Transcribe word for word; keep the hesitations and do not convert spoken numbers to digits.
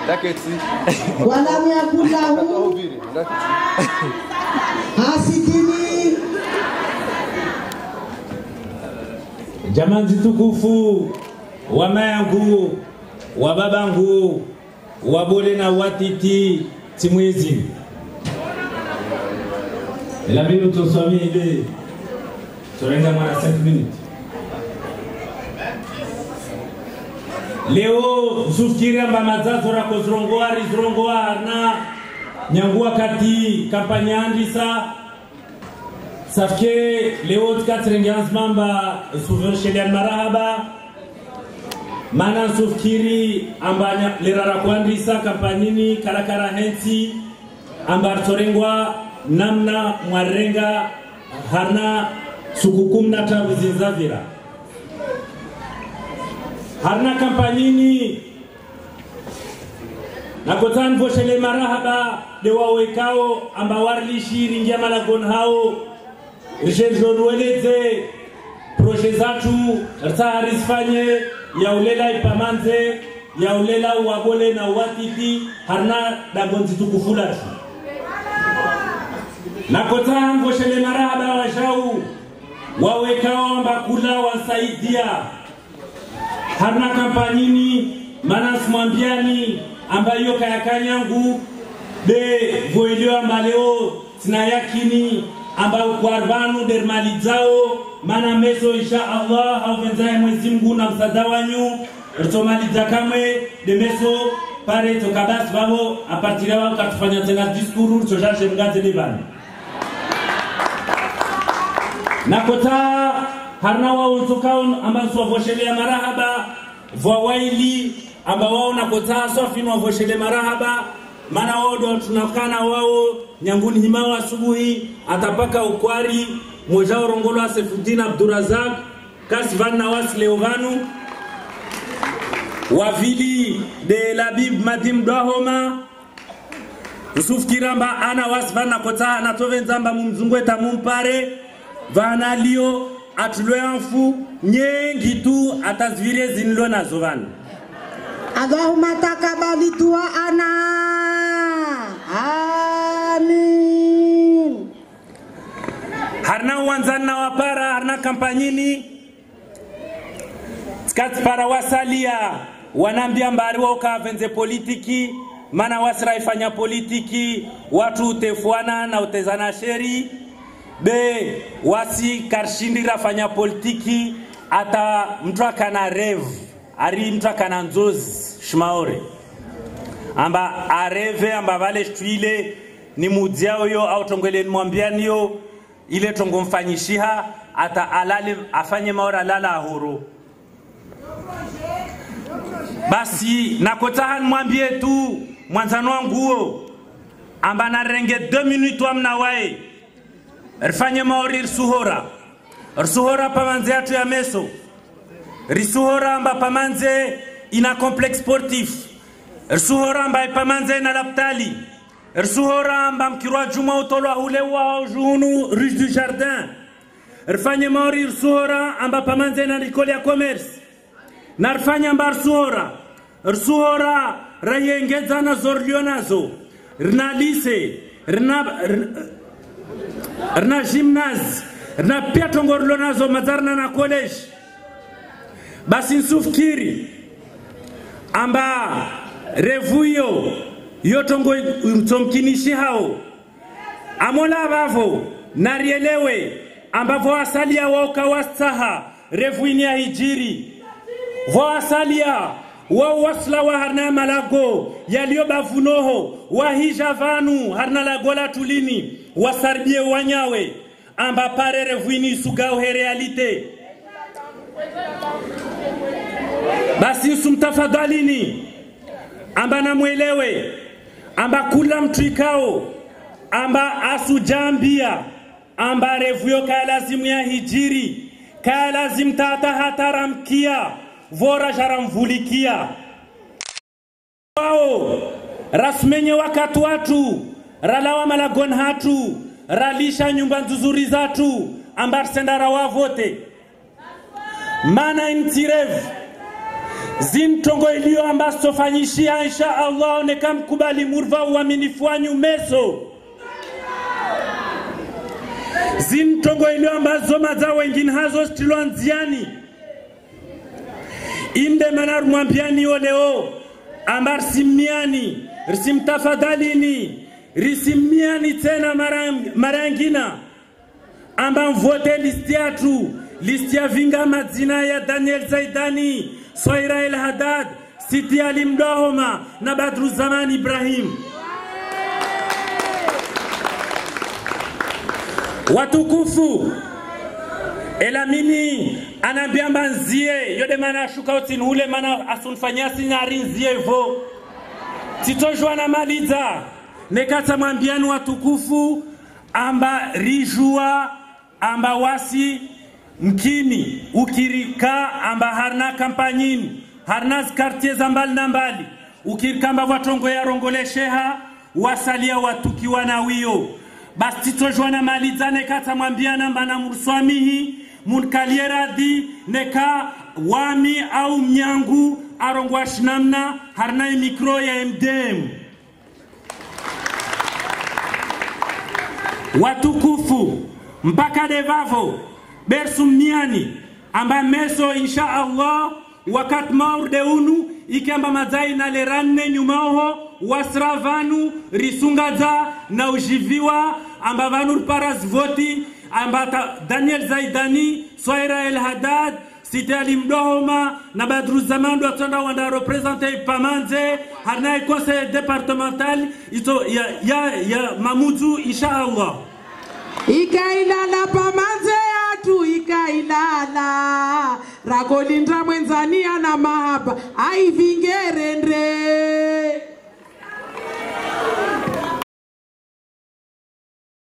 Daketi. Wala miakula huu. Hasikini. Jamani tukufu wa mayangu, wa babangu, wa bole na watiti timwezi. La minute au somi ile. Turenga mwana cinq minutes. Leo sufikiri amba mazazo rako zrongoa rizrongoa na nyangua kati kampanya andisa safke leo tukatrengeans mamba suveshele marahaba mana sufikiri amba lerara kuandisa kampanyini karakara hensi amba torengwa namna mwarenga harna sukukumna tabu zinzavira harna kampanyini na kotan voshele marahaba de wawekao amba warlishi ringia malagon hao rishenjo weleze projet zatu rtaharisfanye ya ulela ipamanze ya ulela wabole na watiti harna dagonzi tukufulati na kotan voshele marahaba washau wawekao amba kula wasaidia harna kampanyini manas mwambiani ambayo kaya kanyangu de voelio ambaleo tinayakini ambao kwa arbanu dermalizao mana meso insha Allah hauvenzaye mwezi Mungu na msada wanyu rtomaliza kamwe de meso pare tokabas babo apartira wao katufanya tena diskuru tujaje mgaze lebani nakota harna wao tukao ambaso voshele marahaba vawaili amba wao nakota sofino voshele marahaba mana wao ndo tunakana wao nyanguni himawa asubuhi atapaka ukwari moja orongolo Asefudin Abdurazak Kasvan Nawas Leovanu wavili de Labib Madim Dahoma Yusuf Kiramba ana wasvan nakota anatovenzamba mumzungweta mumpare vana lio atulweanfu nyengi tu atazvire zinlo nazo vanhu Allahumma takabali dua ana. Amin. Harna wanzana wapara harna kampanyini skati para wasalia wanambia mbari wao kavenze politiki mana wasra ifanya politiki watu utefuana na utezana sheri be wasi karshindira fanya politiki ata mtu akana rev ari mtu akana nzozi shmaore amba areve amba vale shtuile ni mudziao yo au tongwele mwambiani yo ile tongo mfanyishiha ata alale afanye maora lala ahuru basi nakotahan mwambie tu mwanzano wanguo amba na renge deux minutes wamna wae rifanye maori risuhora risuhora pamanze atu ya meso risuhora amba pamanze ina complex sportif risuhora amba pamanze na laptali risuhora amba mkirwa juma utolwa hule wa junu rue du jardin rifanye maori risuhora amba pamanze na rikoli ya commerce na rifanye amba risuhora risuhora rayengeza na zorlio nazo rina lise rina rina gymnase rina pia tongorlo nazo mazarna na college basi nsufikiri amba revuyo yotongo mtomkinishi hao amola bavo narielewe ambavo asalia wao kawastaha revuini ya hijiri vo asalia wao wasla wa harna malago yalio bavunoho wahija vanu harna lagola tulini wasarbie wanyawe amba pare revuini sugao he realite basi usumtafadhalini amba namwelewe amba kula mtwikao amba asujambia amba revuyo kaya lazimu ya hijiri kaya lazim tata hataramkia vora jaramvulikia wao rasmenye wakati watu ralawa malagon hatu ralisha nyumba nzuzuri zatu amba sendara wavote mana intirev zintongo iliyo ambazo fanyishia insha Allah nekamkubali murva uaminifu wanyu meso zintongo iliyo ambazo maza wengine hazo stilo nziani inde manar mwambiani oleo ambar simiani risimtafadhalini risimiani tena marang, marangina amba mvote listiatu listia vinga madzina ya Daniel Zaidani, Soira El Haddad, Siti Ali Mdohoma na Badru Zaman Ibrahim. Watukufu elamini anambia manzie yode mana shuka utin hule mana asunfanya sinarinzie vo titojwa na maliza nekata mwambiani watukufu amba rijua amba wasi mkini ukirika amba harna kampanyini harna quartier zambali na mbali ukirika amba watongo ya rongole sheha wasalia watukiwa na wio basi titojwa na maliza nekata mwambiana amba na murswamihi munkaliera di neka wami au mnyangu arongwa shinamna harna mikro ya M D M. Watukufu mpaka devavo bersumiani amba meso insha Allah wakat maurde unu ikamba mazai na leranne nyumaho wasravanu risungaza na ujiviwa amba vanur paras voti amba Daniel Zaidani, Soira El Haddad, Siti Ali Mdohoma na Badru Zaman do atanda wanda representer pamanze harna conseil départemental ito ya ya, ya Mamudu insha Allah. Ikailala pamanze atu ikailala rakolindra mwenzania na mahaba aivingerendre